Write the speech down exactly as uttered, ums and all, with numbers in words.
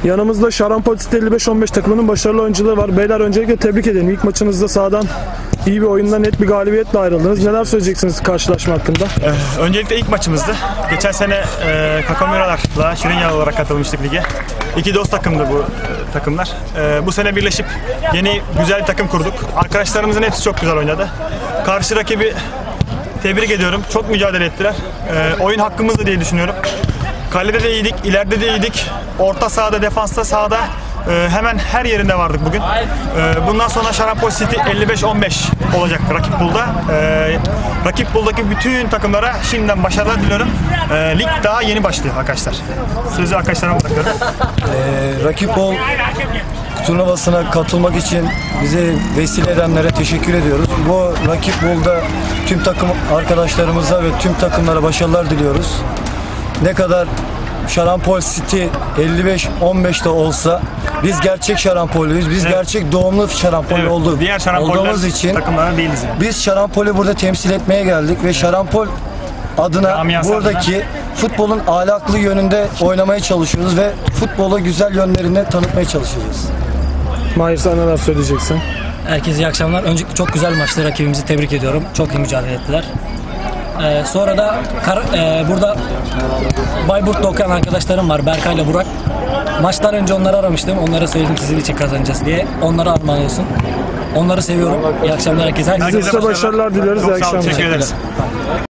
Yanımızda Şarampol City elli beş on beş takımının başarılı oyuncuları var. Beyler öncelikle tebrik ederim. İlk maçınızda sahadan iyi bir oyunda net bir galibiyetle ayrıldınız. Neler söyleyeceksiniz karşılaşma hakkında? Ee, öncelikle ilk maçımızdı. Geçen sene e, Kakamuralar'la Şirinyalı olarak katılmıştık lige. İki dost takımdı bu e, takımlar. E, bu sene birleşip yeni güzel bir takım kurduk. Arkadaşlarımızın hepsi çok güzel oynadı. Karşı rakibi tebrik ediyorum. Çok mücadele ettiler. E, oyun hakkımızdı diye düşünüyorum. Kalede de iyiydik, ileride de iyiydik. Orta sahada, defansta, sahada e, hemen her yerinde vardık bugün. E, bundan sonra Şarampol City elli beş on beş olacak rakip pool'da. E, rakip pool'daki bütün takımlara şimdiden başarılar diliyorum. E, lig daha yeni başlıyor arkadaşlar. Sözü arkadaşlarıma bırakıyorum. Ee, rakip ol turnuvasına katılmak için bize vesile edenlere teşekkür ediyoruz. Bu rakip bolda tüm takım arkadaşlarımıza ve tüm takımlara başarılar diliyoruz. Ne kadar Şarampol City elli beş on beşte olsa biz gerçek Şarampol'luyuz. Biz Evet. gerçek doğumlu Şarampol Evet, olduk. diğer olduğumuz için takımlara değiliz yani. biz Şarampol'ü burada temsil etmeye geldik ve Şarampol adına Camiası buradaki adına. futbolun ahlaklı yönünde oynamaya çalışıyoruz ve futbolu güzel yönlerini tanıtmaya çalışacağız. Mahir, sen neler söyleyeceksin? Herkese iyi akşamlar. Öncelikle çok güzel maçtı. Rakibimizi tebrik ediyorum. Çok iyi mücadele ettiler. Ee, sonra da kar, e, burada Bayburt'ta okuyan arkadaşlarım var. Berkay ile Burak. Maçtan önce onları aramıştım. Onlara söyledim sizin için kazanacağız diye. Onlara armağan olsun. Onları seviyorum. İyi akşamlar herkese. Biz de size başarılar dileriz. İyi Çok sağ olun, akşamlar. teşekkür ederiz.